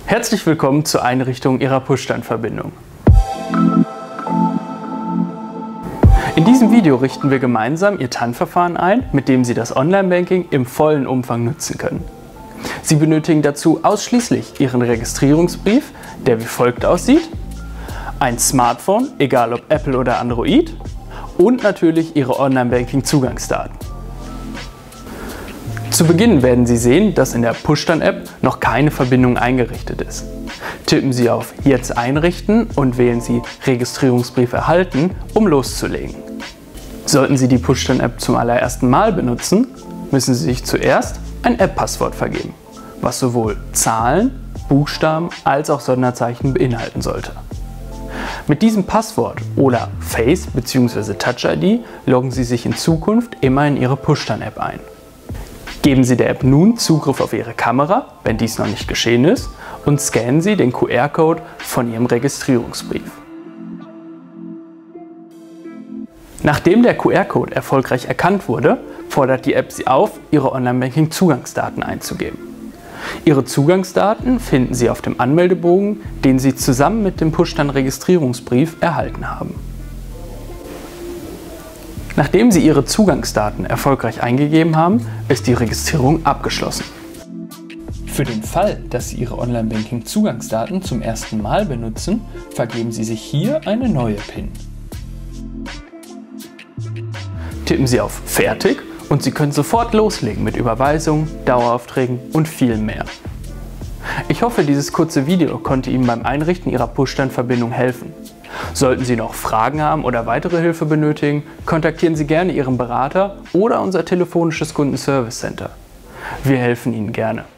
Herzlich willkommen zur Einrichtung Ihrer Push-Stand-Verbindung. In diesem Video richten wir gemeinsam Ihr TAN-Verfahren ein, mit dem Sie das Online-Banking im vollen Umfang nutzen können. Sie benötigen dazu ausschließlich Ihren Registrierungsbrief, der wie folgt aussieht, ein Smartphone, egal ob Apple oder Android, und natürlich Ihre Online-Banking-Zugangsdaten. Zu Beginn werden Sie sehen, dass in der Push-Stand-App noch keine Verbindung eingerichtet ist. Tippen Sie auf Jetzt einrichten und wählen Sie Registrierungsbrief erhalten, um loszulegen. Sollten Sie die Push-Stand-App zum allerersten Mal benutzen, müssen Sie sich zuerst ein App-Passwort vergeben, was sowohl Zahlen, Buchstaben als auch Sonderzeichen beinhalten sollte. Mit diesem Passwort oder Face bzw. Touch-ID loggen Sie sich in Zukunft immer in Ihre Push-Stand-App ein. Geben Sie der App nun Zugriff auf Ihre Kamera, wenn dies noch nicht geschehen ist, und scannen Sie den QR-Code von Ihrem Registrierungsbrief. Nachdem der QR-Code erfolgreich erkannt wurde, fordert die App Sie auf, Ihre Online-Banking-Zugangsdaten einzugeben. Ihre Zugangsdaten finden Sie auf dem Anmeldebogen, den Sie zusammen mit dem Push-Stand-Registrierungsbrief erhalten haben. Nachdem Sie Ihre Zugangsdaten erfolgreich eingegeben haben, ist die Registrierung abgeschlossen. Für den Fall, dass Sie Ihre Online-Banking-Zugangsdaten zum ersten Mal benutzen, vergeben Sie sich hier eine neue PIN. Tippen Sie auf Fertig und Sie können sofort loslegen mit Überweisungen, Daueraufträgen und viel mehr. Ich hoffe, dieses kurze Video konnte Ihnen beim Einrichten Ihrer Push-Stand-Verbindung helfen. Sollten Sie noch Fragen haben oder weitere Hilfe benötigen, kontaktieren Sie gerne Ihren Berater oder unser telefonisches Kundenservice Center. Wir helfen Ihnen gerne.